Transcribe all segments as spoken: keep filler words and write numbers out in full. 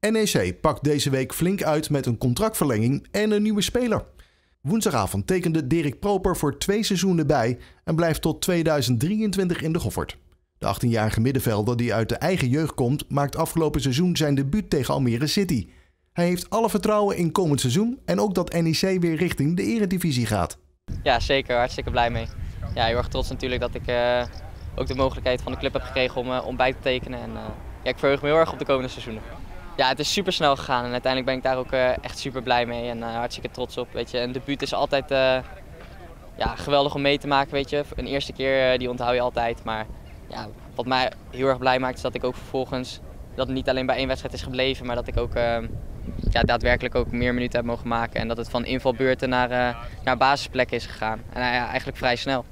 N E C pakt deze week flink uit met een contractverlenging en een nieuwe speler. Woensdagavond tekende Dirk Proper voor twee seizoenen bij en blijft tot tweeduizend drieëntwintig in de Goffert. De achttienjarige middenvelder die uit de eigen jeugd komt, maakt afgelopen seizoen zijn debuut tegen Almere City. Hij heeft alle vertrouwen in komend seizoen en ook dat N E C weer richting de eredivisie gaat. Ja, zeker. Hartstikke blij mee. Ja, heel erg trots natuurlijk dat ik uh, ook de mogelijkheid van de club heb gekregen om, uh, om bij te tekenen. En, uh, ja, ik verheug me heel erg op de komende seizoenen. Ja, het is super snel gegaan en uiteindelijk ben ik daar ook uh, echt super blij mee en uh, hartstikke trots op. Weet je. Een debuut is altijd uh, ja, geweldig om mee te maken. Weet je. Een eerste keer uh, die onthoud je altijd. Maar ja, wat mij heel erg blij maakt is dat ik ook vervolgens, dat het niet alleen bij één wedstrijd is gebleven, maar dat ik ook uh, ja, daadwerkelijk ook meer minuten heb mogen maken. En dat het van invalbeurten naar, uh, naar basisplek is gegaan. En uh, ja, eigenlijk vrij snel.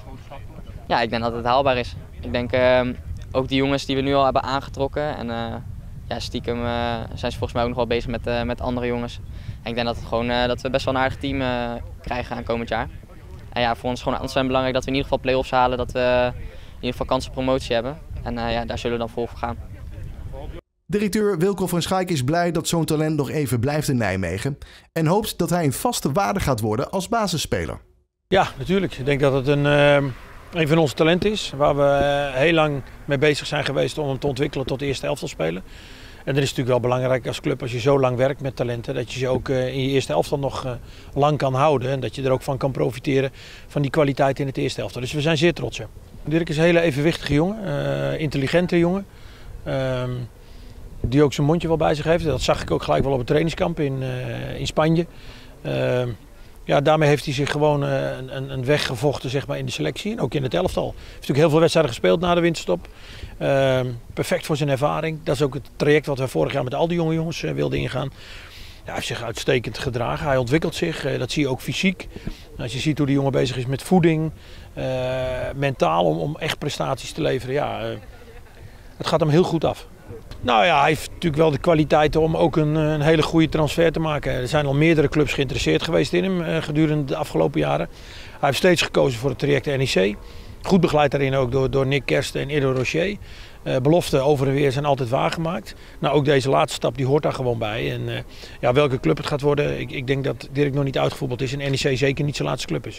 Ja, ik denk dat het haalbaar is. Ik denk uh, ook die jongens die we nu al hebben aangetrokken. En, uh, ja, stiekem uh, zijn ze volgens mij ook nog wel bezig met, uh, met andere jongens. En ik denk dat, het gewoon, uh, dat we best wel een aardig team uh, krijgen aan komend jaar. En ja, voor ons is het gewoon ontzettend belangrijk dat we in ieder geval play-offs halen. Dat we in ieder geval kans op promotie hebben. En uh, ja, daar zullen we dan vol voor gaan. Directeur Wilco van Schaik is blij dat zo'n talent nog even blijft in Nijmegen. En hoopt dat hij een vaste waarde gaat worden als basisspeler. Ja, natuurlijk. Ik denk dat het een, uh, een van onze talenten is. Waar we uh, heel lang mee bezig zijn geweest om hem te ontwikkelen tot de eerste elftal spelen. En dan is het natuurlijk wel belangrijk als club, als je zo lang werkt met talenten, dat je ze ook uh, in je eerste elftal nog uh, lang kan houden. En dat je er ook van kan profiteren van die kwaliteit in het eerste elftal. Dus we zijn zeer trots op. Dirk is een hele evenwichtige jongen, uh, intelligente jongen. Uh, die ook zijn mondje wel bij zich heeft. Dat zag ik ook gelijk wel op het trainingskamp in, uh, in Spanje. Uh, ja, daarmee heeft hij zich gewoon uh, een, een weg gevochten, zeg maar, in de selectie en ook in het elftal. Hij heeft natuurlijk heel veel wedstrijden gespeeld na de winterstop. Uh, perfect voor zijn ervaring. Dat is ook het traject wat we vorig jaar met al die jonge jongens uh, wilden ingaan. Ja, hij heeft zich uitstekend gedragen. Hij ontwikkelt zich. Uh, dat zie je ook fysiek. Als je ziet hoe die jongen bezig is met voeding, uh, mentaal om, om echt prestaties te leveren. Ja, uh, het gaat hem heel goed af. Nou ja, hij heeft natuurlijk wel de kwaliteiten om ook een, een hele goede transfer te maken. Er zijn al meerdere clubs geïnteresseerd geweest in hem uh, gedurende de afgelopen jaren. Hij heeft steeds gekozen voor het traject N E C. Goed begeleid daarin ook door, door Nick Kersten en Edo Rocher. Uh, beloften over en weer zijn altijd waargemaakt. Nou, ook deze laatste stap die hoort daar gewoon bij. En uh, ja, welke club het gaat worden, ik, ik denk dat Dirk nog niet uitgevoetbald is en N E C zeker niet zijn laatste club is.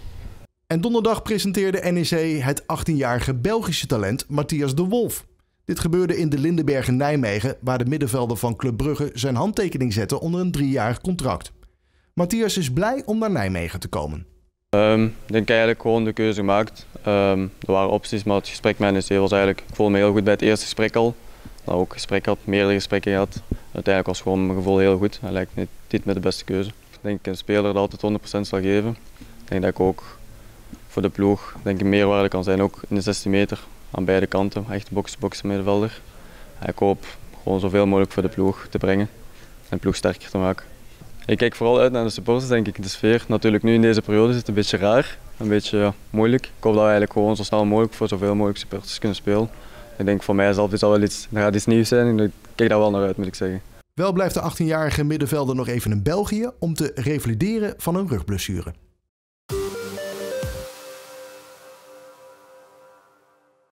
En donderdag presenteerde N E C het achttienjarige Belgische talent Matthias de Wolf. Dit gebeurde in de Lindenberg in Nijmegen, waar de middenvelder van Club Brugge zijn handtekening zette onder een driejarig contract. Matthias is blij om naar Nijmegen te komen. Um, ik denk eigenlijk gewoon de keuze gemaakt. Um, er waren opties, maar het gesprek met N E C was eigenlijk, ik voelde me heel goed bij het eerste gesprek al. Dat ook gesprek had, meerdere gesprekken gehad. Uiteindelijk was gewoon mijn gevoel heel goed. Hij lijkt niet, niet met de beste keuze. Ik denk een speler dat altijd honderd procent zal geven. Ik denk dat ik ook voor de ploeg denk ik meerwaarde kan zijn, ook in de zestien meter. Aan beide kanten, echt box-to-box middenvelder. Ik hoop gewoon zoveel mogelijk voor de ploeg te brengen en de ploeg sterker te maken. Ik kijk vooral uit naar de supporters, denk ik. De sfeer natuurlijk nu in deze periode is het een beetje raar, een beetje ja, moeilijk. Ik hoop dat we eigenlijk gewoon zo snel mogelijk voor zoveel mogelijk supporters kunnen spelen. Ik denk voor mijzelf is dat wel iets, dat gaat iets nieuws zijn en ik kijk daar wel naar uit, moet ik zeggen. Wel blijft de achttienjarige middenvelder nog even in België om te revalideren van een rugblessure.